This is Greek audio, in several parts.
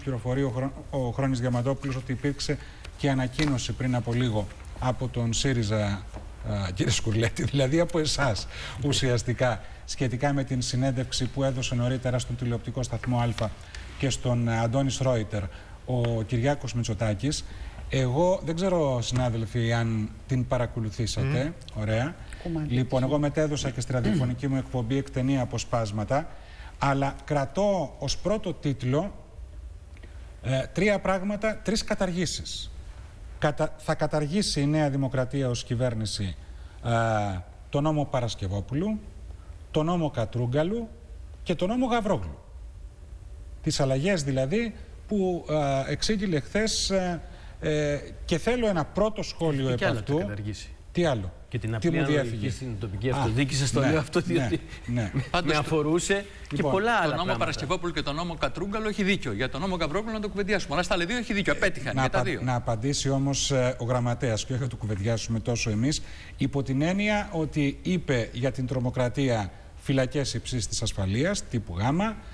πληροφορεί ο Χρόνης Διαμαντόπουλος ότι υπήρξε και ανακοίνωση πριν από λίγο από τον ΣΥΡΙΖΑ, κύριε Σκουρλέτη, δηλαδή από εσάς ουσιαστικά, σχετικά με την συνέντευξη που έδωσε νωρίτερα στον τηλεοπτικό σταθμό Α και στον Αντώνης Ρόιτερ ο Κυριάκος Μητσοτάκης. Εγώ δεν ξέρω, συνάδελφοι, αν την παρακολουθήσατε. Ωραία. Λοιπόν, εγώ μετέδωσα και στη ραδιοφωνική μου εκπομπή εκτενή αποσπάσματα, αλλά κρατώ ως πρώτο τίτλο τρία πράγματα, τρεις καταργήσεις. Θα καταργήσει η Νέα Δημοκρατία ως κυβέρνηση το νόμο Παρασκευόπουλου, το νόμο Κατρούγκαλου και το νόμο Γαβρόγλου. Τις αλλαγές δηλαδή που εξήγηλε χθες, και θέλω ένα πρώτο σχόλιο επ' αυτού. Τι άλλο? Και την απλή αναλογική στην τοπική αυτοδιοίκηση. Στο λέω αυτό διότι με αφορούσε και πολλά άλλα. Το νόμο Παρασκευόπουλου και το νόμο Κατρούγκαλου έχει δίκιο. Για το νόμο Γαβρόγλου να το κουβεντιάσουμε. Αλλά στα άλλα δύο έχει δίκιο. Απέτυχαν για τα δύο. Να απαντήσει όμως ο γραμματέας, και όχι να το κουβεντιάσουμε τόσο εμείς, υπό την έννοια ότι είπε για την τρομοκρατία φυλακές υψής της ασφαλείας, τύπου Γ,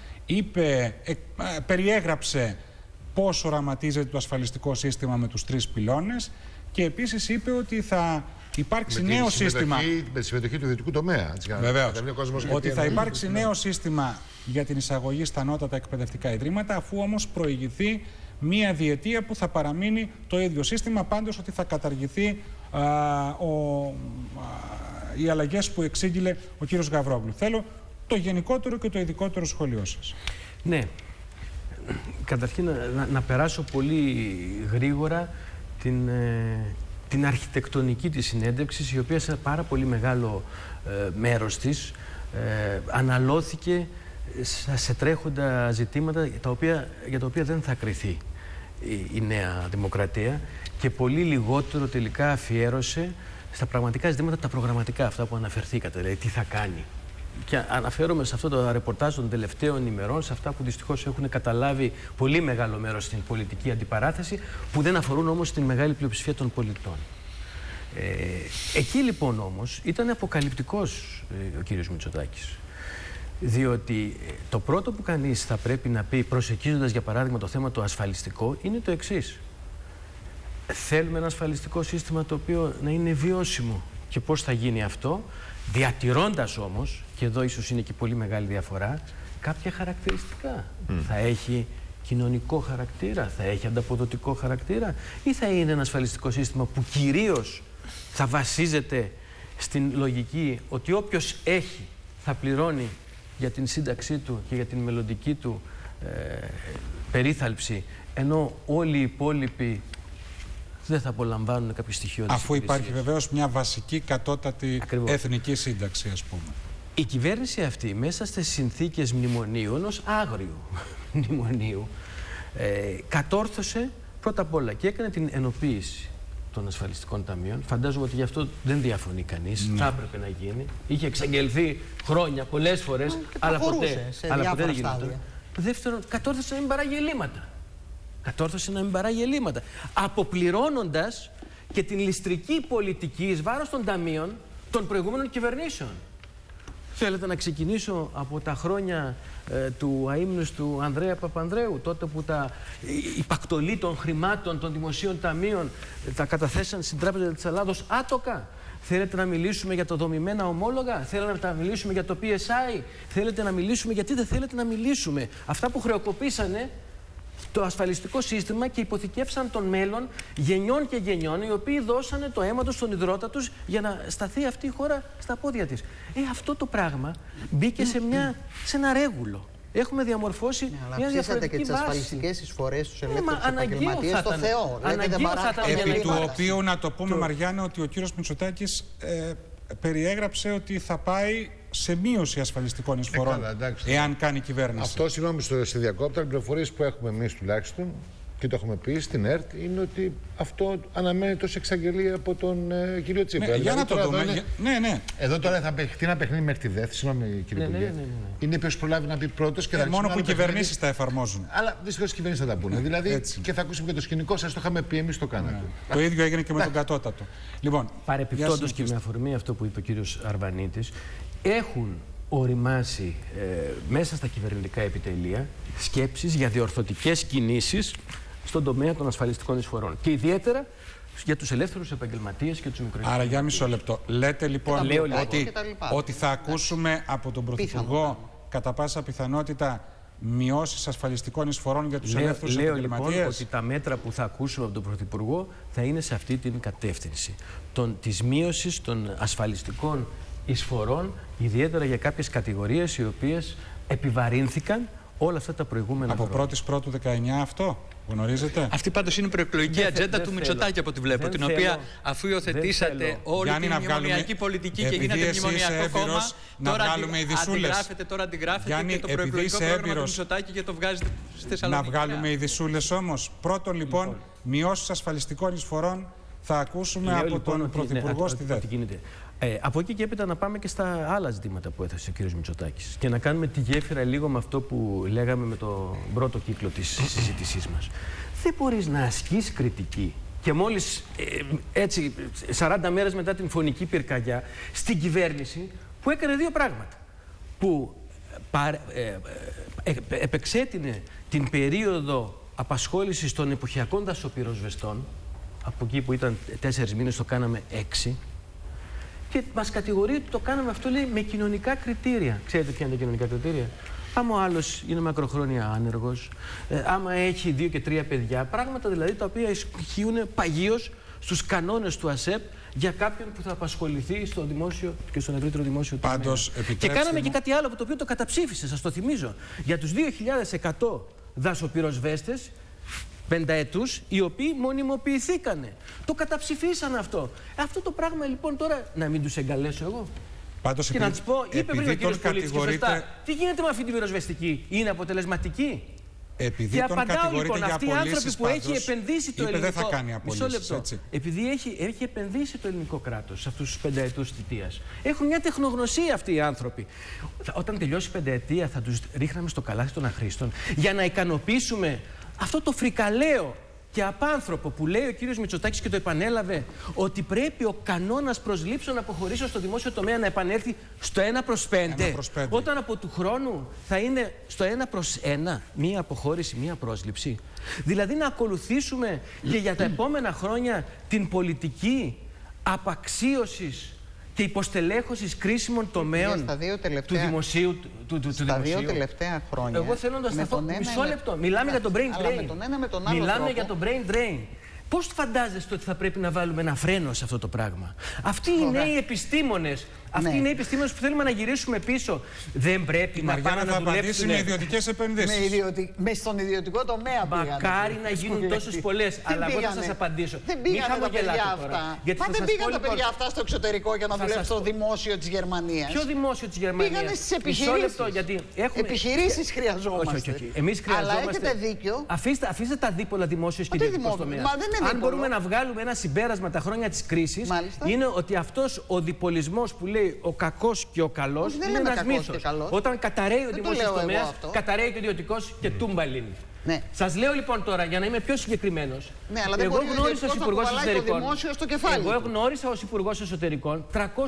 περιέγραψε πώς οραματίζεται το ασφαλιστικό σύστημα με τους τρεις πυλώνες και επίσης είπε ότι θα υπάρξει νέο σύστημα. Με τη συμμετοχή του ιδιωτικού τομέα. Βεβαίως. Ότι θα υπάρξει νέο σύστημα για την εισαγωγή στα ανώτατα εκπαιδευτικά ιδρύματα, αφού όμως προηγηθεί μία διετία που θα παραμείνει το ίδιο σύστημα, πάντως ότι θα καταργηθεί οι αλλαγές που εξήγηλε ο κύριος Γαβρόγλου. Θέλω το γενικότερο και το ειδικότερο σχολείο σας. Ναι. Καταρχήν να περάσω πολύ γρήγορα την αρχιτεκτονική της συνέντευξης, η οποία σε πάρα πολύ μεγάλο μέρος της αναλώθηκε σε τρέχοντα ζητήματα για τα οποία δεν θα κριθεί η Νέα Δημοκρατία και πολύ λιγότερο τελικά αφιέρωσε στα πραγματικά ζητήματα, τα προγραμματικά, αυτά που αναφερθήκατε, δηλαδή τι θα κάνει. Και αναφέρομαι σε αυτό το ρεπορτάζ των τελευταίων ημερών, σε αυτά που δυστυχώς έχουν καταλάβει πολύ μεγάλο μέρος στην πολιτική αντιπαράθεση, που δεν αφορούν όμως την μεγάλη πλειοψηφία των πολιτών. Εκεί λοιπόν όμως ήταν αποκαλυπτικός ο κύριος Μητσοτάκης. Διότι το πρώτο που κανείς θα πρέπει να πει, προσεγγίζοντας για παράδειγμα το θέμα το ασφαλιστικό, είναι το εξής. Θέλουμε ένα ασφαλιστικό σύστημα το οποίο να είναι βιώσιμο. Και πώς θα γίνει αυτό? Διατηρώντας όμως, και εδώ ίσως είναι και πολύ μεγάλη διαφορά, κάποια χαρακτηριστικά. Θα έχει κοινωνικό χαρακτήρα, θα έχει ανταποδοτικό χαρακτήρα, ή θα είναι ένα ασφαλιστικό σύστημα που κυρίως θα βασίζεται στην λογική ότι όποιος έχει θα πληρώνει για την σύνταξή του και για την μελλοντική του περίθαλψη, ενώ όλοι οι υπόλοιποι δεν θα απολαμβάνουν κάποιο στοιχείο της Αφού υπάρχει βεβαίως μια βασική κατώτατη εθνική σύνταξη, ας πούμε. Η κυβέρνηση αυτή, μέσα στις συνθήκες μνημονίου, ενός άγριου μνημονίου, κατόρθωσε πρώτα απ' όλα και έκανε την ενοποίηση των ασφαλιστικών ταμείων. Φαντάζομαι ότι γι' αυτό δεν διαφωνεί κανείς. Θα έπρεπε να γίνει. Είχε εξαγγελθεί χρόνια, πολλές φορές, αλλά ποτέ δεν γίνεται. Δεύτερον, κατόρθωσε να μην παράγει ελλείμματα. Αποπληρώνοντας και την ληστρική πολιτική εις βάρος των ταμείων των προηγούμενων κυβερνήσεων. Θέλετε να ξεκινήσω από τα χρόνια του αείμνους του Ανδρέα Παπανδρέου, τότε που η πακτολή των χρημάτων των δημοσίων ταμείων τα καταθέσαν στην Τράπεζα της Ελλάδος άτοκα. Θέλετε να μιλήσουμε για τα δομημένα ομόλογα? Θέλετε να μιλήσουμε για το PSI? Θέλετε να μιλήσουμε? Γιατί δεν θέλετε να μιλήσουμε? Αυτά που χρεοκοπήσανε το ασφαλιστικό σύστημα και υποθηκεύσαν τον μέλλον γενιών και γενιών, οι οποίοι δώσανε το αίμα τους στον ιδρώτα τους για να σταθεί αυτή η χώρα στα πόδια της. Αυτό το πράγμα μπήκε σε ένα ρέγουλο. Έχουμε διαμορφώσει μια διαφορετική και τις ασφαλιστικές εισφορές στους ελεύθερους επαγγελματίες στο Θεό. Επί του οποίου να το πούμε, Μαριάννα, ότι ο κύριος Μητσοτάκης περιέγραψε ότι θα πάει σε μείωση ασφαλιστικών εισφορών, εάν κάνει κυβέρνηση. Αυτό, συγγνώμη, στη διακόπτα, οι πληροφορίες που έχουμε εμείς τουλάχιστον, και το έχουμε πει στην ΕΡΤ, είναι ότι αυτό αναμένεται ως εξαγγελία από τον κύριο Τσίπρα. Για να το δούμε. Εδώ τώρα θα παιχτεί ένα παιχνίδι μέχρι τη ΔΕΘ. Συγγνώμη, κύριε Υπουργέ. Είναι ποιος προλάβει να πει πρώτος και θα μόνο που οι κυβερνήσεις τα εφαρμόζουν. Αλλά δυστυχώς οι κυβερνήσεις θα τα πούνε. Δηλαδή, και θα ακούσουμε και το σκηνικό, σας το είχαμε πει, εμείς το κάναμε. Το ίδιο έγινε και με τον κατώτατο. Παρεπιπτόντως και με αφορμή αυτό που είπε ο κύριος Αρβανίτης, έχουν οριμάσει μέσα στα κυβερνητικά επιτελεία σκέψεις για διορθωτικές κινήσεις στον τομέα των ασφαλιστικών εισφορών. Και ιδιαίτερα για τους ελεύθερους επαγγελματίες και τους μικροεπιχειρηματίες. Άρα, για μισό λεπτό. Λέτε λοιπόν ότι θα ακούσουμε από τον Πρωθυπουργό κατά πάσα πιθανότητα μειώσεις ασφαλιστικών εισφορών για τους ελεύθερους επαγγελματίες. Λέω λοιπόν ότι τα μέτρα που θα ακούσουμε από τον Πρωθυπουργό θα είναι σε αυτή την κατεύθυνση της μείωσης των ασφαλιστικών εισφορών, ιδιαίτερα για κάποιες κατηγορίες οι οποίες επιβαρύνθηκαν όλα αυτά τα προηγούμενα χρόνια. Από 1η Πρώτου 19 αυτό γνωρίζετε. Αυτή πάντως είναι η προεκλογική ατζέντα του Μητσοτάκη από ό,τι βλέπω. Την οποία αφού υιοθετήσατε όλη την μνημονιακή πολιτική και γίνατε μνημονιακό κόμμα, τώρα αντιγράφετε και το προεκλογικό πρόγραμμα του Μητσοτάκη και το βγάζετε στη Θεσσαλονίκη. Να βγάλουμε ειδισούλες όμως. Πρώτον λοιπόν, μειώσεις ασφαλιστικών εισφορών θα ακούσουμε από τον Πρωθυπουργό στη ΔΕΘ. Από εκεί και έπειτα να πάμε και στα άλλα ζητήματα που έθεσε ο κ. Μητσοτάκης και να κάνουμε τη γέφυρα λίγο με αυτό που λέγαμε με το πρώτο κύκλο της συζήτησής μας. Δεν μπορείς να ασκείς κριτική και μόλις έτσι 40 μέρες μετά την φωνική πυρκαγιά στην κυβέρνηση που έκανε δύο πράγματα. Που επεξέτεινε την περίοδο απασχόλησης των εποχιακών δασοπυροσβεστών, από εκεί που ήταν 4 μήνες το κάναμε 6, και μας κατηγορεί ότι το κάναμε αυτό, λέει, με κοινωνικά κριτήρια. Ξέρετε ποια είναι τα κοινωνικά κριτήρια? Άμα ο άλλος είναι μακροχρόνια άνεργος, άμα έχει 2 και 3 παιδιά, πράγματα δηλαδή τα οποία ισχύουν παγίως στους κανόνες του ΑΣΕΠ για κάποιον που θα απασχοληθεί στο δημόσιο και στον ευρύτερο δημόσιο τομέα. Και κάναμε και κάτι άλλο από το οποίο το καταψήφισε, σας το θυμίζω. Για τους 2.100 δασοπυροσβέστες πενταετούς, οι οποίοι μονιμοποιηθήκανε. Το καταψηφίσαν αυτό. Αυτό το πράγμα λοιπόν τώρα να μην τους εγκαλέσω εγώ. Πάντως, και να τους πω, είπε πριν ο κύριος Πολίτης και σωστά, τι γίνεται με αυτή την πυροσβεστική, είναι αποτελεσματική? Επειδή και τον απαντάω λοιπόν, αυτοί οι άνθρωποι που πάντως, έχει επενδύσει το ελληνικό... Δεν θα κάνει απολύσεις, έτσι. Επειδή έχει επενδύσει το ελληνικό κράτος σε αυτούς τους πενταετούς θητείας. Έχουν μια τεχνογνωσία αυτοί οι άνθρωποι. Όταν τελειώσει η πενταετία θα τους ρίχναμε στο καλάθι των αχρήστων για να ικανοποιήσουμε αυτό το φρικαλαίο και απάνθρωπο που λέει ο κύριος Μητσοτάκης και το επανέλαβε, ότι πρέπει ο κανόνας προσλήψεων αποχωρήσεων στο δημόσιο τομέα να επανέλθει στο 1/5, όταν από του χρόνου θα είναι στο 1/1, μία αποχώρηση, μία πρόσληψη. Δηλαδή να ακολουθήσουμε και για τα επόμενα χρόνια την πολιτική απαξίωσης και υποστελέχωσης κρίσιμων τομέων του δημοσίου. Στα 2 τελευταία χρόνια. Εγώ θέλω να σταθώ μισό λεπτό. Μιλάμε για το brain drain. Μιλάμε για το brain drain. Πώς φαντάζεστε ότι θα πρέπει να βάλουμε ένα φρένο σε αυτό το πράγμα? Αυτοί είναι οι επιστήμονες. Αυτοί είναι οι επιστήμονες που θέλουμε να γυρίσουμε πίσω. Δεν πρέπει να πάνε να δουλέψουν με ιδιωτικές επενδύσεις. Στον ιδιωτικό τομέα. Μακάρι να γίνουν τόσες πολλές. Αλλά εγώ θα σας απαντήσω. Δεν πήγαν τα παιδιά αυτά. Μα δεν πήγαν τα παιδιά αυτά στο εξωτερικό για να δουλέψουν στο δημόσιο της Γερμανίας. Ποιο δημόσιο της Γερμανίας? Πήγανε στις επιχειρήσεις. Επιχειρήσεις χρειαζόμαστε. Όχι. Εμείς χρειαζόμαστε. Αλλά έχετε δίκιο. Αφήστε τα δίπολα δημόσιος και ιδιωτικός τομέας. Αν μπορούμε να βγάλουμε ένα συμπέρασμα τα χρόνια της κρίσης, είναι ότι αυτός ο διπολισμός που λέει ο κακός και ο καλός είναι ένας μύθος. Όταν καταραίει ο δημόσιος τομέας, καταραίει και ο ιδιωτικός και τούμπαλιν. Ναι. Σας λέω λοιπόν τώρα, για να είμαι πιο συγκεκριμένος, ναι, αλλά δεν εγώ γνώρισα ως Υπουργός Εσωτερικών. Εγώ γνώρισα ως Υπουργός Εσωτερικών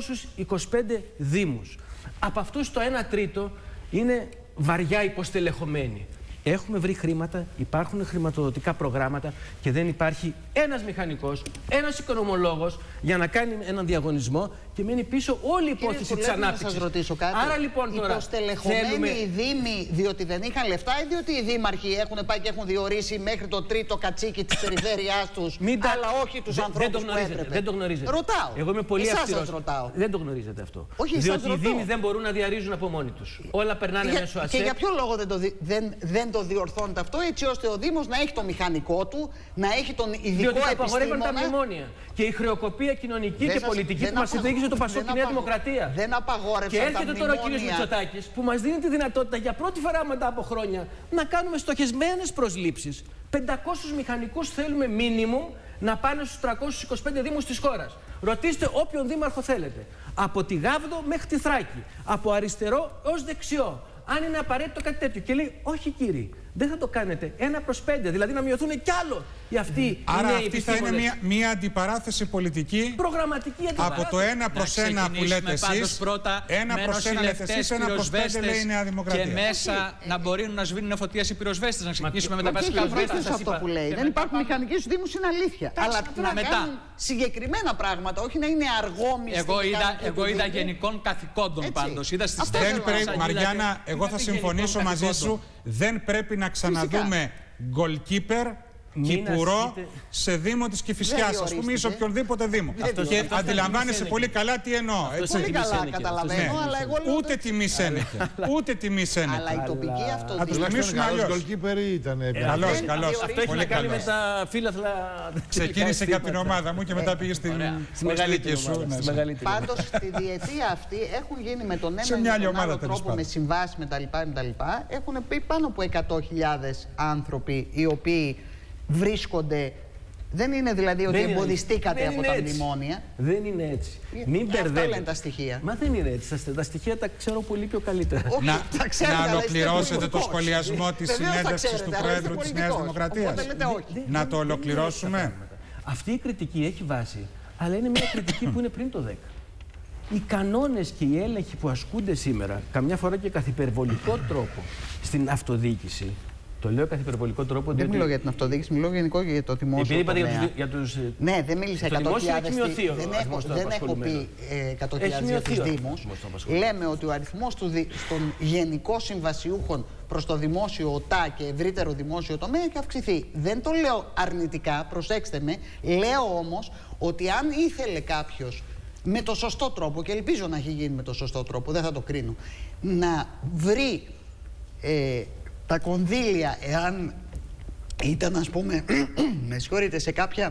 325 δήμους. Από αυτούς το 1/3 είναι βαριά υποστελεχωμένοι. Έχουμε βρει χρήματα, υπάρχουν χρηματοδοτικά προγράμματα και δεν υπάρχει ένας μηχανικός, ένας οικονομολόγος για να κάνει έναν διαγωνισμό και μένει πίσω όλη η υπόθεση της ανάπτυξης. Να σας ρωτήσω κάτι. Άρα λοιπόν τώρα. Υποστελεχωμένοι οι δήμοι διότι δεν είχαν λεφτά ή διότι οι δήμαρχοι έχουν πάει και έχουν διορίσει μέχρι το τρίτο κατσίκι της περιφέρειάς τους, αλλά όχι τους ανθρώπους που έπρεπε? Δεν το γνωρίζετε. Ρωτάω. Εγώ είμαι πολύ αυστηρός. Ρωτάω. Δεν το γνωρίζετε αυτό. Όχι, διότι οι δήμοι δεν μπορούν να διαρρίζουν από μόνοι τους. Όλα περνάνε μέσω ΑΣΕΠ. Και για ποιο λόγο δεν το διορθώνεται αυτό, έτσι ώστε ο Δήμος να έχει το μηχανικό του, να έχει τον ειδικό επιστήμονα? Διότι απαγορεύουν τα μνημόνια. Και η χρεοκοπία κοινωνική και πολιτική που μας οδήγησε το Πασόκ και η Νέα Δημοκρατία. Δεν απαγόρευσαν τα μνημόνια. Και έρχεται τώρα ο κύριος Μητσοτάκης που μας δίνει τη δυνατότητα για πρώτη φορά μετά από χρόνια να κάνουμε στοχεσμένες προσλήψεις. 500 μηχανικούς θέλουμε μίνιμουμ να πάνε στους 325 δήμους της χώρας. Ρωτήστε όποιον δήμαρχο θέλετε. Από τη Γάβδο μέχρι τη Θράκη. Από αριστερό ως δεξιό. Αν είναι απαραίτητο κάτι τέτοιο. Και λέει, όχι κύριε, Δεν θα το κάνετε 1/5, δηλαδή να μειωθούν κι άλλο οι αυτοί. Άρα αυτή θα είναι μια αντιπαράθεση πολιτική. Προγραμματική αντιπαράθεση. Από το 1/1 που λέτε εσείς, 1/1 λέτε εσείς, 1/5 λέει η Νέα Δημοκρατία. Και μέσα να μπορεί να σβήνουν φωτιές οι πυροσβέστες, να ξεκινήσουμε με τα βασικά βήματα. Αυτό που λέει. Δεν υπάρχουν μηχανικοί στους Δήμους, είναι αλήθεια. Αλλά να κάνουν συγκεκριμένα πράγματα, όχι να είναι αργόμιστοι. Εγώ είδα γενικών καθηκόντων πάντως. Μαριάννα, εγώ θα συμφωνήσω μαζί σου. Δεν πρέπει να ξαναδούμε goalkeeper Κυπουρό σε Δήμο της Κηφισιάς, ας πούμε, ή σε οποιονδήποτε Δήμο. Και αντιλαμβάνεσαι πολύ καλά τι εννοώ. Πολύ καλά καταλαβαίνω, αλλά εγώ λέω. Ούτε τιμή σένεται. Ούτε τιμή σένεται. Αλλά η τοπική αυτοδιοίκηση. Να τους τιμήσουμε αλλιώς. Καλός. Αυτό έχει να κάνει με τα φύλαθλα. Ξεκίνησε και από την ομάδα μου και μετά πήγε στη μεγαλύτερη σου. Πάντως στη διετία αυτή έχουν γίνει με τον ένα ή τον άλλο τρόπο, με συμβάσεις κτλ. Έχουν πει πάνω από 100.000 άνθρωποι οι οποίοι βρίσκονται. Δεν είναι δηλαδή ότι εμποδιστήκατε από τα μνημόνια. Δεν είναι έτσι. Μην μπερδεύετε. Αυτά λένε τα στοιχεία. Μα δεν είναι έτσι. Τα στοιχεία τα ξέρω πολύ πιο καλύτερα. Να ολοκληρώσετε το σχολιασμό της συνέντευξης του Πρόεδρου της Νέας Δημοκρατίας. Να το ολοκληρώσουμε. Αυτή η κριτική έχει βάση, αλλά είναι μια κριτική που είναι πριν το 10. Οι κανόνες και οι έλεγχοι που ασκούνται σήμερα, καμιά φορά και καθ' υπερβολικό τρόπο στην αυτοδιοίκηση. Το λέω καθ' υπερβολικό τρόπο. Δεν μιλώ για την αυτοδιοίκηση, μιλώ γενικό για το δημόσιο. Για τους... Ναι, δεν μίλησα 100.000. Δεν έχω πει 100.000 για τους Δήμους. Λέμε ότι ο αριθμός των γενικών συμβασιούχων προς το δημόσιο ΟΤΑ και ευρύτερο δημόσιο τομέα έχει αυξηθεί. Δεν το λέω αρνητικά, προσέξτε με. Λέω όμως ότι αν ήθελε κάποιος με το σωστό τρόπο, και ελπίζω να έχει γίνει με το σωστό τρόπο, δεν θα το κρίνω, να βρει τα κονδύλια, εάν ήταν, ας πούμε, με συγχωρείτε, σε κάποια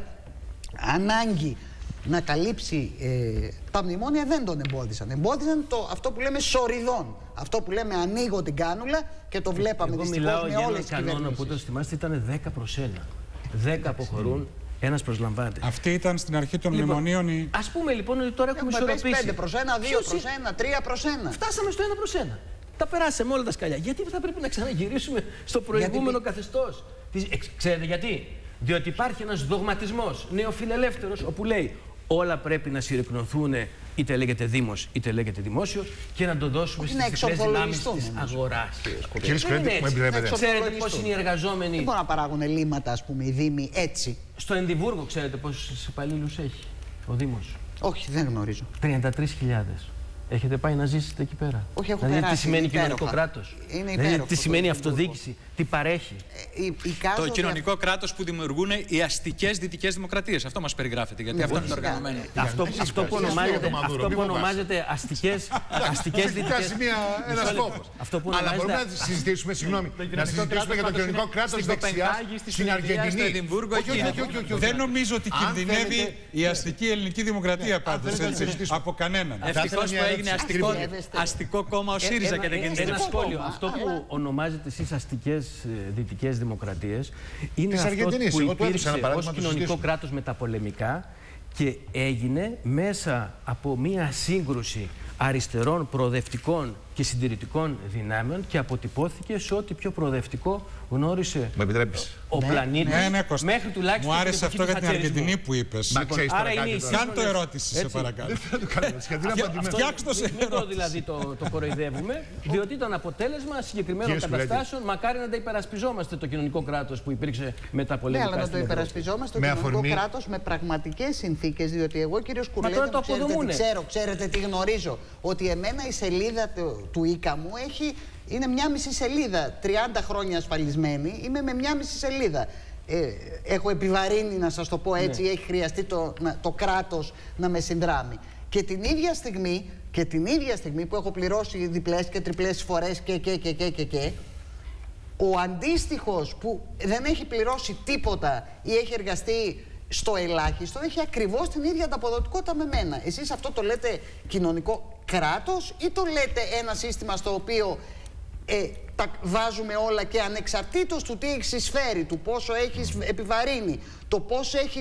ανάγκη να καλύψει τα μνημόνια, δεν τον εμπόδισαν. Εμπόδισαν αυτό που λέμε σοριδών. Αυτό που λέμε ανοίγω την κάνουλα και το βλέπαμε δυστυχώς με όλες τις κυβερνήσεις. Εγώ μιλάω για έναν κανόνα που το θυμάστε, ήταν 10/1. 10 αποχωρούν, ένας προσλαμβάνεται. Αυτή ήταν στην αρχή των μνημονίων. Ας πούμε λοιπόν ότι τώρα έχουμε ισορροπήσει. 5/1, 2/1, 3/1. Φτάσαμε στο 1/1. Τα περάσαμε όλα τα σκαλιά. Γιατί θα πρέπει να ξαναγυρίσουμε στο προηγούμενο καθεστώς? Ξέρετε γιατί? Διότι υπάρχει ένας δογματισμός νεοφιλελεύθερος όπου λέει όλα πρέπει να συρρυκνωθούν, είτε λέγεται Δήμος είτε λέγεται δημόσιο, και να το δώσουμε στις διπλές δυνάμεις της αγοράς. Κύριε Σκουρέτη, μου επιτρέπετε. Ξέρετε πώς είναι οι εργαζόμενοι? Δεν μπορούν να παράγουν ελλείμματα, ας πούμε, οι Δήμοι έτσι. Στο Ενδιβούργο, ξέρετε πόσους υπαλλήλους έχει ο Δήμος? Όχι, δεν γνωρίζω. 33.000. Έχετε πάει να ζήσετε εκεί πέρα? Όχι, έχω δηλαδή, περάσει. Τι σημαίνει κοινωνικό κράτος? Δηλαδή, τι σημαίνει αυτοδιοίκηση? Τι παρέχει? Το κοινωνικό κράτος που δημιουργούν οι αστικές δυτικές δημοκρατίες. Αυτό μας περιγράφεται. Γιατί αυτό είναι το οργανωμένο. Αυτό που ονομάζεται αστικές δυτικές. Ένας φόβος. Αλλά μπορούμε να συζητήσουμε, συγγνώμη, να συζητήσουμε για το κοινωνικό κράτος δεξιάς στην Αργεντινή. Δεν νομίζω ότι κινδυνεύει η αστική ελληνική δημοκρατία πάντως από κανέναν. Ευτυχώς που έγινε αστικό κόμμα ο ΣΥΡΙΖΑ και δεν κινδυνεύει. Ένα σχόλιο. Αυτό που ονομάζετε εσείς αστικές δυτικές δημοκρατίες είναι αυτό που υπήρξε ως κοινωνικό κράτος μεταπολεμικά και έγινε μέσα από μία σύγκρουση αριστερών, προοδευτικών και συντηρητικών δυνάμεων και αποτυπώθηκε σε ό,τι πιο προοδευτικό γνώρισε ο πλανήτης. Μέχρι τουλάχιστον. Μου άρεσε αυτό για την Αργεντινή που είπες. Άρα είναι κάνε το ερώτηση, σε παρακαλώ. Φτιάξτε το σε ερώτηση. Δηλαδή το κοροϊδεύουμε, διότι ήταν αποτέλεσμα συγκεκριμένων καταστάσεων. Μακάρι να τα υπερασπιζόμαστε το κοινωνικό κράτος που υπήρξε μεταπολεμικά. Ναι, αλλά να το υπερασπιζόμαστε το κοινωνικό κράτος με πραγματικές συνθήκες. Διότι εγώ, κύριος Κουρλέτη, ξέρετε τι γνωρίζω? Ότι εμένα η σελίδα του ΙΚΑ μου είναι μια μισή σελίδα. 30 χρόνια ασφαλισμένη, είμαι με μια μισή σελίδα. Έχω επιβαρύνει, να σας το πω έτσι, έχει χρειαστεί το κράτος να με συνδράμει. Και την ίδια στιγμή που έχω πληρώσει διπλές και τριπλές φορές και ο αντίστοιχος που δεν έχει πληρώσει τίποτα ή έχει εργαστεί στο ελάχιστο, έχει ακριβώς την ίδια ανταποδοτικότητα με μένα. Εσείς αυτό το λέτε κοινωνικό κράτος ή το λέτε ένα σύστημα στο οποίο τα βάζουμε όλα και ανεξαρτήτως του τι έχεις εισφέρει, του πόσο έχεις επιβαρύνει, το πόσο έχεις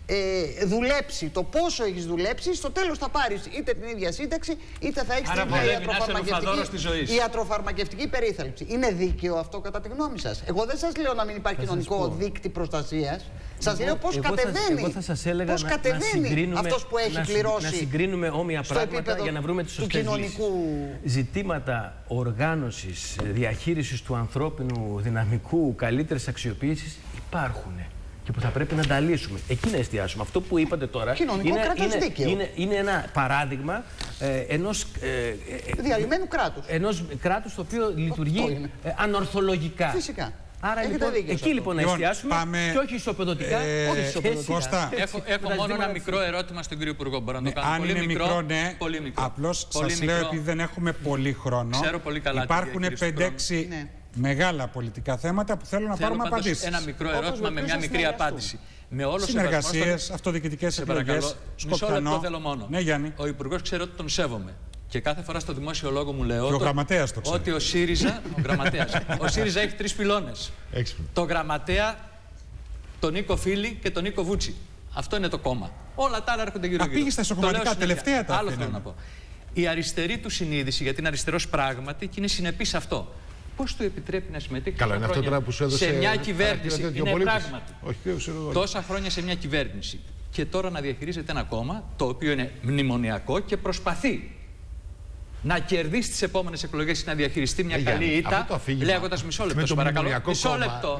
δουλέψει το πόσο έχεις δουλέψει, στο τέλος θα πάρεις είτε την ίδια σύνταξη, είτε θα έχεις την ιατροφαρμακευτική περίθαλψη. Είναι δίκαιο αυτό κατά τη γνώμη σας? Εγώ δεν σας λέω να μην υπάρχει κοινωνικό δίκτυ προστασίας. Σας λέω πώς κατεβαίνει, αυτός που έχει πληρώσει. Να συγκρίνουμε όμοια πράγματα για να βρούμε τις σωστές λύσεις. Ζητήματα οργάνωσης, διαχείρισης του ανθρώπινου δυναμικού, καλύτερης αξιοποίησης υπάρχουν και που θα πρέπει να τα λύσουμε. Εκεί να εστιάσουμε. Αυτό που είπατε τώρα είναι ένα παράδειγμα ενός διαλυμένου κράτους. Ενός κράτους το οποίο λειτουργεί ανορθολογικά. Φυσικά. Άρα λοιπόν, εκεί λοιπόν να εστιάσουμε και όχι ισοπεδωτικά. Κώστα, έχω μόνο ένα μικρό ερώτημα στον κύριο Υπουργό. Μπορώ να το κάνω? Αν είναι μικρό, ναι. Απλώς σας λέω, επειδή δεν έχουμε πολύ χρόνο, υπάρχουν 5-6 μεγάλα πολιτικά θέματα που θέλω να πάρουμε απαντήσεις. Ένα μικρό ερώτημα με μια μικρή απάντηση. Συνεργασίες, αυτοδιοικητικές εκλογές, Σκοπιανό. Θέλω μόνο. Ναι, Γιάννη. Ο Υπουργός ξέρει ότι τον σέβομαι. Και κάθε φορά στο δημόσιο λόγο μου λέω ότι ο ΣΥΡΙΖΑ, ο ΣΥΡΙΖΑ έχει 3 πυλώνες. Το Γραμματέα, τον Νίκο Φίλη και τον Νίκο Βούτσι. Αυτό είναι το κόμμα. Όλα τα άλλα έρχονται γύρω-γύρω. Πήγε στα ισοκομματικά τελευταία τα άλλο θέλω να πω. Η αριστερή του συνείδηση, γιατί είναι αριστερός πράγματι και είναι συνεπής σε αυτό. Πώς του επιτρέπει να συμμετέχει σε μια κυβέρνηση? Είναι πράγματι. Τόσα χρόνια σε μια κυβέρνηση. Και τώρα να διαχειρίζεται ένα κόμμα το οποίο είναι μνημονιακό και προσπαθεί να κερδίσει τις επόμενες εκλογές ή να διαχειριστεί μια καλή ήττα, λέγοντας μισό λεπτό, παρακαλώ. Μισό λεπτό.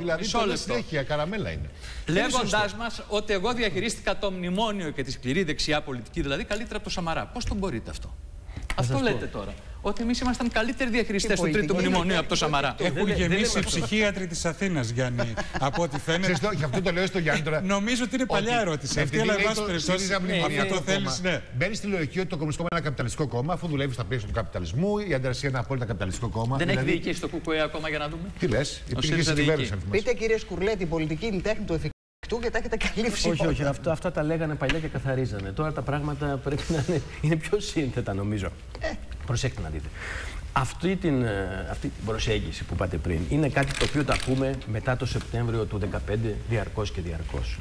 Λέγοντας μας ότι εγώ διαχειρίστηκα το μνημόνιο και τη σκληρή δεξιά πολιτική, δηλαδή καλύτερα από το Σαμαρά. Πώς τον μπορείτε αυτό? Αυτό λέτε τώρα. Ότι εμείς ήμασταν καλύτεροι διαχειριστές του τρίτου μνημονίου από το Σαμαρά. Έχουν γεμίσει οι ψυχίατροι της Αθήνας, Γιάννη, από ό,τι φαίνεται. Γι' αυτό το λέω στο Γιάννη τώρα. Νομίζω ότι είναι παλιά ερώτηση αυτή, αλλά εν πάση περιπτώσει αυτό το θέλεις. Μπαίνει στη λογική ότι το Κομμουνιστικό Κόμμα είναι ένα καπιταλιστικό κόμμα, αφού δουλεύει στα πλαίσια του καπιταλισμού. Η Ανταρσία είναι ένα απόλυτα καπιταλιστικό κόμμα. Δεν έχει διοικήσει το ΚΚΕ ακόμα, για να δούμε. Τι λες? Πείτε, κύριε Σκουρλέ, την πολιτική τέχνη του εφικτού και τα έχετε καλύψει. Όχι, αυτά τα λέγανε παλιά και καθαρίζανε. Τώρα τα πράγματα πρέπει να είναι πιο σύνθετα, νομίζω. Προσέξτε να δείτε. Αυτή την προσέγγιση που είπατε πριν είναι κάτι το οποίο τα ακούμε μετά το Σεπτέμβριο του 2015 διαρκώς και διαρκώς.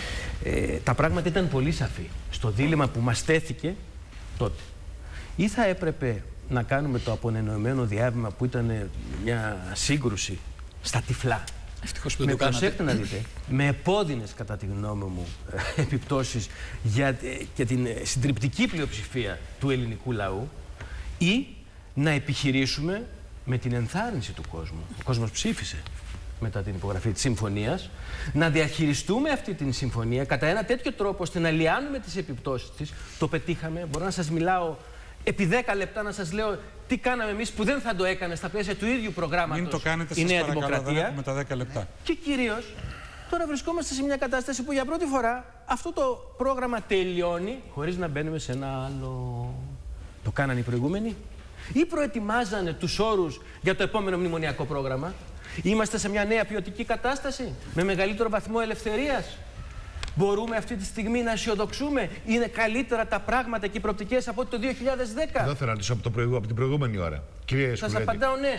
Τα πράγματα ήταν πολύ σαφή στο δίλημμα που μας τέθηκε τότε. Ή θα έπρεπε να κάνουμε το απονενοημένο διάβημα που ήταν μια σύγκρουση στα τυφλά. Προσέξτε να δείτε, με επώδυνες κατά τη γνώμη μου επιπτώσεις για την συντριπτική πλειοψηφία του ελληνικού λαού, ή να επιχειρήσουμε με την ενθάρρυνση του κόσμου. Ο κόσμος ψήφισε μετά την υπογραφή της συμφωνίας, να διαχειριστούμε αυτή την συμφωνία κατά ένα τέτοιο τρόπο ώστε να λιάνουμε τις επιπτώσεις της. Το πετύχαμε. Μπορώ να σας μιλάω επί 10 λεπτά, να σας λέω τι κάναμε εμείς που δεν θα το έκανε στα πλαίσια του ίδιου προγράμματος. Μην το κάνετε, η Νέα Δημοκρατία. Δεν έχουμε τα 10 λεπτά. Και κυρίως, τώρα βρισκόμαστε σε μια κατάσταση που για πρώτη φορά αυτό το πρόγραμμα τελειώνει χωρίς να μπαίνουμε σε ένα άλλο. Το κάνανε οι προηγούμενοι ή προετοιμάζανε τους όρους για το επόμενο μνημονιακό πρόγραμμα? Είμαστε σε μια νέα ποιοτική κατάσταση με μεγαλύτερο βαθμό ελευθερίας? Μπορούμε αυτή τη στιγμή να αισιοδοξούμε? Είναι καλύτερα τα πράγματα και οι προοπτικές από το 2010? Δεν θέλω να ρωτήσω από την προηγούμενη ώρα. Σας απαντάω ναι.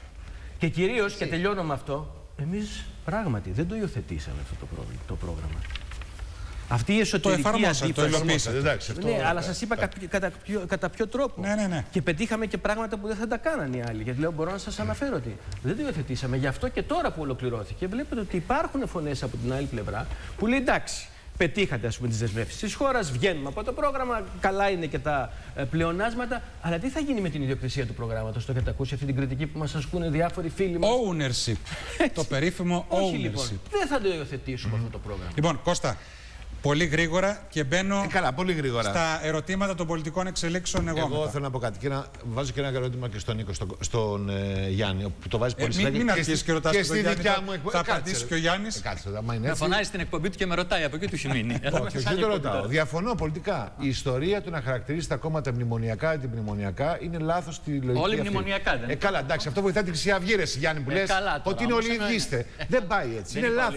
Και κυρίως, και τελειώνω με αυτό, εμείς πράγματι δεν το υιοθετήσαμε αυτό το πρόγραμμα. Αυτή η εσωτερική αντίφαση. Ναι, αλλά σας είπα κατά ποιο τρόπο. Ναι. Και πετύχαμε και πράγματα που δεν θα τα κάνανε οι άλλοι. Γιατί λέω, μπορώ να σας αναφέρω ότι δεν το υιοθετήσαμε. Γι' αυτό και τώρα που ολοκληρώθηκε, βλέπετε ότι υπάρχουν φωνές από την άλλη πλευρά που λέει εντάξει, πετύχατε ας πούμε τις δεσμεύσεις της χώρας, βγαίνουμε από το πρόγραμμα, καλά είναι και τα πλεονάσματα, αλλά τι θα γίνει με την ιδιοκτησία του προγράμματος? Το έχετε ακούσει αυτή την κριτική που μας ασκούν διάφοροι φίλοι μας? Ownership. Το περίφημο ownership. Όχι, λοιπόν, δεν θα το υιοθετήσουμε αυτό το πρόγραμμα. Λοιπόν, Κώστα, πολύ γρήγορα και μπαίνω πολύ γρήγορα στα ερωτήματα των πολιτικών εξελίξεων. Εγώ θέλω να πω κάτι και βάζω και ένα ερώτημα και στον Νίκο, στον Γιάννη, που το βάζει πολύ συχνά. Μην αρχίσεις και ρωτάς τον Γιάννη, θα απαντήσει και ο Γιάννης. Με φωνάζει στην εκπομπή του και με ρωτάει, από εκεί του έχει μείνει. Όχι, δεν το ρωτάω. Διαφωνώ πολιτικά. Η ιστορία του να χαρακτηρίζει τα κόμματα μνημονιακά, αντιμνημονιακά είναι λάθος στη λογική. Όλοι μνημονιακά δεν είναι? Καλά, εντάξει, αυτό βοηθάει την Χρυσή Αυγή, ρε Γιάννη, που λες ότι είναι όλοι οι ίδιοι είστε. Δεν πάει έτσι. Είναι λάθος.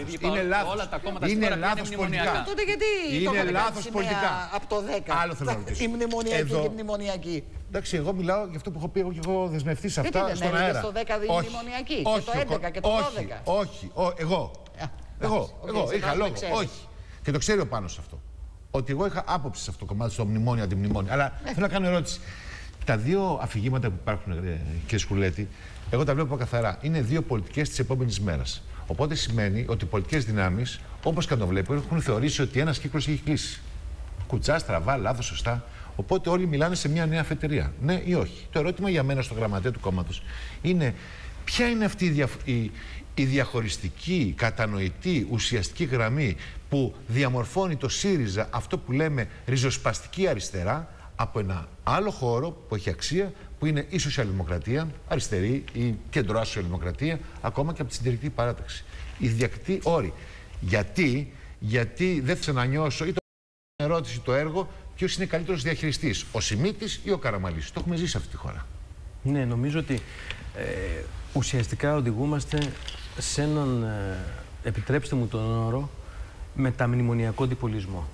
Είναι λάθος πολιτικά. Είναι λάθος πολιτικά. Από το 10. Άλλο θέλω να ρωτήσω. Η μνημονιακή και η μνημονιακή. Εντάξει, εγώ μιλάω για αυτό που έχω πει, εγώ και έχω δεσμευτεί σε αυτά στον αέρα. Στο 10 μνημονιακή, και το 11 και το 12. Όχι, εγώ είχα λόγο. Όχι. Και το ξέρει ο Πάνος αυτό. Ότι εγώ είχα άποψη σε αυτό το κομμάτι, στο μνημόνιο, αντιμνημόνιο. Αλλά θέλω να κάνω ερώτηση. Τα δύο αφηγήματα που υπάρχουν, κύριε Σκουλέτη, εγώ τα βλέπω καθαρά. Είναι δύο πολιτικές της επόμενης μέρας. Οπότε σημαίνει ότι οι πολιτικές δυνάμεις, όπως και αν το βλέπω, έχουν θεωρήσει ότι ένας κύκλος έχει κλείσει. Κουτσά, στραβά, λάθος, σωστά. Οπότε όλοι μιλάνε σε μια νέα αφετηρία. Ναι ή όχι. Το ερώτημα για μένα στο γραμματέα του κόμματος είναι ποια είναι αυτή η διαχωριστική, κατανοητή, ουσιαστική γραμμή που διαμορφώνει το ΣΥΡΙΖΑ, αυτό που λέμε ριζοσπαστική αριστερά, από ένα άλλο χώρο που έχει αξία, που είναι η σοσιαλδημοκρατία, αριστερή ή κεντρώα σοσιαλδημοκρατία, ακόμα και από τη συντηρητική παράταξη. Οι διακριτοί όροι. Γιατί δεν θέλω να νιώσω, ή το ερώτηση το έργο, ποιος είναι καλύτερος διαχειριστής, ο Σιμίτης ή ο Καραμανλής. Το έχουμε ζήσει σε αυτή τη χώρα. Ναι, νομίζω ότι ουσιαστικά οδηγούμαστε σε έναν, επιτρέψτε μου τον όρο, μεταμνημονιακό διπολισμό.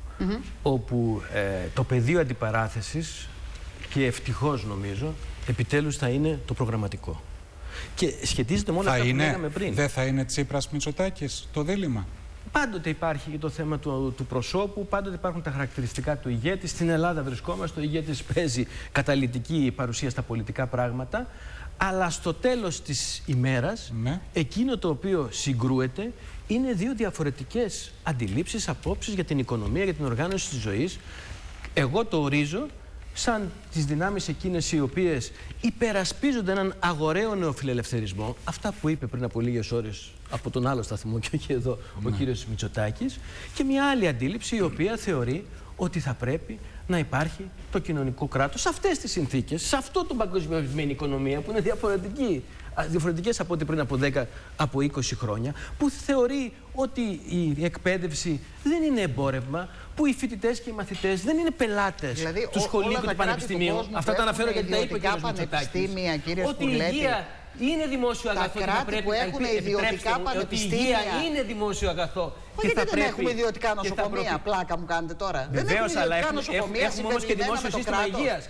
Όπου το πεδίο αντιπαράθεσης, και ευτυχώς νομίζω, επιτέλους θα είναι το προγραμματικό. Και σχετίζεται με όλα αυτά που λέγαμε πριν. Δεν θα είναι Τσίπρας Μητσοτάκης το δίλημμα? Πάντοτε υπάρχει και το θέμα του προσώπου, πάντοτε υπάρχουν τα χαρακτηριστικά του ηγέτη. Στην Ελλάδα βρισκόμαστε, ο ηγέτης παίζει καταλυτική παρουσία στα πολιτικά πράγματα. Αλλά στο τέλος της ημέρας, εκείνο το οποίο συγκρούεται είναι δύο διαφορετικές αντιλήψεις, απόψεις για την οικονομία, για την οργάνωση της ζωής. Εγώ το ορίζω σαν τις δυνάμεις εκείνες οι οποίες υπερασπίζονται έναν αγοραίο νεοφιλελευθερισμό, αυτά που είπε πριν από λίγες ώρες από τον άλλο σταθμό και όχι εδώ ο κύριος Μητσοτάκης, και μια άλλη αντίληψη η οποία θεωρεί ότι θα πρέπει να υπάρχει το κοινωνικό κράτος σε αυτές τις συνθήκες, σε αυτό το παγκοσμιοποιημένη οικονομία που είναι διαφορετικές από ό,τι πριν από 10, από 20 χρόνια, που θεωρεί ότι η εκπαίδευση δεν είναι εμπόρευμα, που οι φοιτητές και οι μαθητές δεν είναι πελάτες δηλαδή, του σχολείου και του πανεπιστημίου. Αυτά τα αναφέρω γιατί τα είπε ο κ. Μητσοτάκης. Ότι η υγεία είναι δημόσιο αγαθό. Τα κράτη που έχουν ιδιωτικά πανεπιστήμια είναι δημόσιο αγαθό. Γιατί δεν έχουμε ιδιωτικά νοσοκομεία, πλάκα μου κάνετε τώρα? Βεβαίως, αλλά έχουμε όμως και δημόσιο σύστημα υγείας.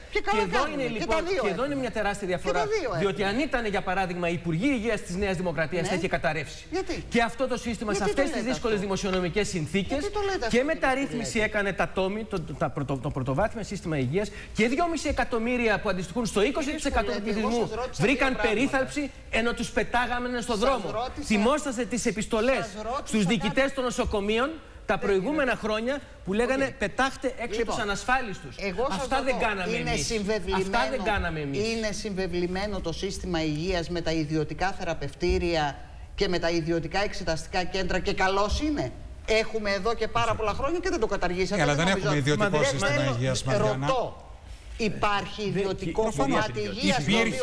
Και εδώ είναι μια τεράστια διαφορά. Διότι αν ήταν, για παράδειγμα, οι Υπουργοί Υγείας της Νέας Δημοκρατίας, θα είχε καταρρεύσει. Και αυτό το σύστημα σε αυτές τις δύσκολες δημοσιονομικές συνθήκες και μεταρρύθμιση έκανε τα τόμη, το πρωτοβάθμιο σύστημα υγείας, και 2,5 εκατομμύρια που αντιστοιχούν στο 20% του πληθυσμού βρήκαν περίθαλψη ενώ τους πετάγαμε στον δρόμο. Θυμόσαστε τις επιστολές στους διοικητές των νοσοκομείων τα προηγούμενα χρόνια που λέγανε πετάχτε έξω τους ανασφάλιστους. Αυτά δεν κάναμε εμείς. Αυτά δεν κάναμε εμείς. Είναι συμβεβλημένο το σύστημα υγείας με τα ιδιωτικά θεραπευτήρια και με τα ιδιωτικά εξεταστικά κέντρα, και καλώς είναι. Έχουμε εδώ και πάρα πολλά χρόνια και δεν το καταργήσαμε. Αλλά δεν έχουμε ιδιωτικό σύστημα υγείας, Μαριάννα. Υπάρχει ιδιωτικό κομμάτι υγείας?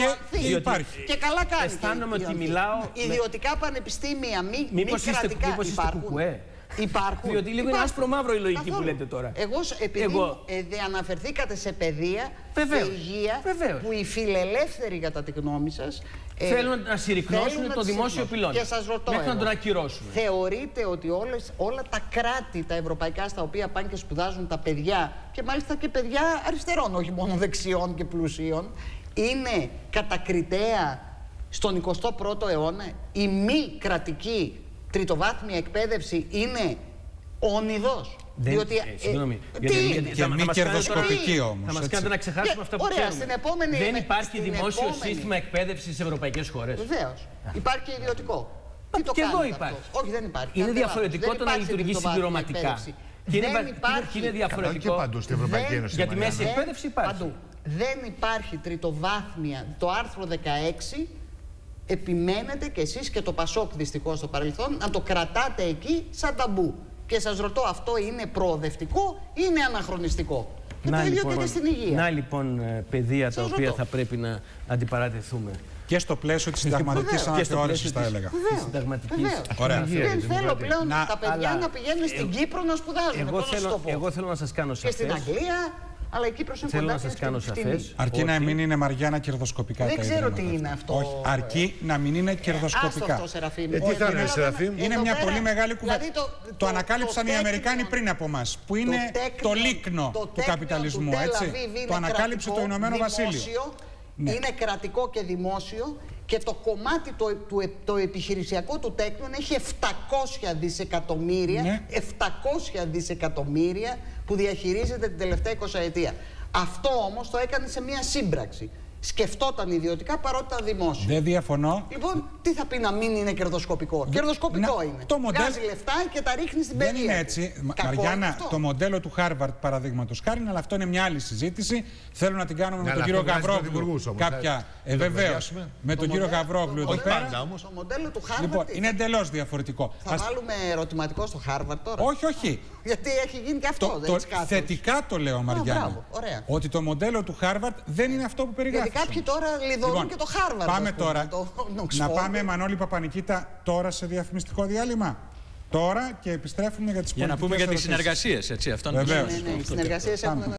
Υπάρχει. Και καλά κάνει. Αισθάνομαι ότι μιλάω. Ιδιωτικά πανεπιστήμια, μη κρατικά, υπάρχουν. Υπάρχουν. Διότι λίγο είναι άσπρο μαύρο η λογική που λέτε τώρα. Επειδή αναφερθήκατε σε παιδεία και υγεία, που οι φιλελεύθεροι, κατά τη γνώμη σας, θέλουν να συρρυκνώσουν το δημόσιο πυλώνα. Και σας ρωτώ, μέχρι να τον ακυρώσουν. Θεωρείτε ότι όλα τα κράτη, τα ευρωπαϊκά, στα οποία πάνε και σπουδάζουν τα παιδιά, και μάλιστα και παιδιά αριστερών, όχι μόνο δεξιών και πλουσίων, είναι κατακριτέα στον 21ο αιώνα? Η μη κρατική τριτοβάθμια εκπαίδευση είναι όνειδος? Διότι. Συγγνώμη. Και μη κερδοσκοπική όμως. Θα μας κάνετε να ξεχάσουμε αυτά που ξέρουμε. Δεν υπάρχει δημόσιο σύστημα εκπαίδευσης σε ευρωπαϊκές χώρες. Βεβαίως. Υπάρχει και ιδιωτικό. Και εδώ υπάρχει. Όχι, δεν υπάρχει. Είναι διαφορετικό το να λειτουργεί συμπληρωματικά. Και είναι διαφορετικό. Παντού στην Ευρωπαϊκή Ένωση. Για τη μέση εκπαίδευση υπάρχει. Δεν υπάρχει τριτοβάθμια. Το άρθρο 16 επιμένετε κι εσείς και το Πασόκ δυστυχώς στο παρελθόν να το κρατάτε εκεί σαν ταμπού. Και σας ρωτώ, αυτό είναι προοδευτικό ή είναι αναχρονιστικό? Και το ίδιο και στην υγεία. Να λοιπόν παιδεία τα οποία θα πρέπει να αντιπαρατεθούμε. Και στο πλαίσιο της συνταγματικής αναθεώρησης, θα έλεγα. Ωραία. Δεν θέλω πλέον τα παιδιά να πηγαίνουν στην Κύπρο να σπουδάζουν. Εγώ θέλω να σας κάνω σαφές. Και στην Αγγλία. Αλλά εκεί θέλω να σας κάνω σαφές. Αρκεί να μην είναι, Μαριάννα, κερδοσκοπικά. Δεν ξέρω τι είναι αυτό. Όχι, αρκεί να μην είναι κερδοσκοπικά. Αυτό, Σεραφείμ. Τι θα είναι, Σεραφείμ? Είναι μια πολύ μεγάλη κουβέντα. Το ανακάλυψαν οι Αμερικάνοι πριν από εμάς, που είναι το λίκνο του καπιταλισμού. Το ανακάλυψε το Ηνωμένο Βασίλειο. Είναι κρατικό και δημόσιο. Και το κομμάτι το επιχειρησιακό του Technion έχει 700 δισεκατομμύρια, ναι. 700 δισεκατομμύρια που διαχειρίζεται την τελευταία 20 ετία. Αυτό όμως το έκανε σε μια σύμπραξη. Σκεφτόταν ιδιωτικά παρότι ήταν δημόσιο. Δεν διαφωνώ. Λοιπόν, τι θα πει να μην είναι κερδοσκοπικό? Κερδοσκοπικό είναι. Βγάζει λεφτά και τα ρίχνει στην παιδεία. Δεν είναι έτσι. Μαριάννα, το μοντέλο του Χάρβαρντ, παραδείγματος χάρη, αλλά αυτό είναι μια άλλη συζήτηση. Θέλω να την κάνουμε με τον κύριο Γαβρόγλου. Κάποια. Βεβαίως. Με τον κύριο Γαβρόγλου εδώ πέρα. Το μοντέλο του Χάρβαρντ. Λοιπόν, είναι εντελώς διαφορετικό. Θα βάλουμε ερωτηματικό στο Χάρβαρντ τώρα? Όχι, όχι. Γιατί έχει γίνει και αυτό. Θετικά το λέω, Μαριάννα. Ότι το μοντέλο του Χάρβαρντ δεν είναι αυτό που περιγράφει. Κάποιοι τώρα λιδώνουν και το Χάρβαρντ. Πάμε τώρα. Να πάμε, Μανώλη Παπανικήτα, τώρα σε διαφημιστικό διάλειμμα. Τώρα και επιστρέφουμε για τις πολιτικές. Για να πούμε για τις συνεργασίες, έτσι. Βεβαίως. Ναι, οι συνεργασίες έχουν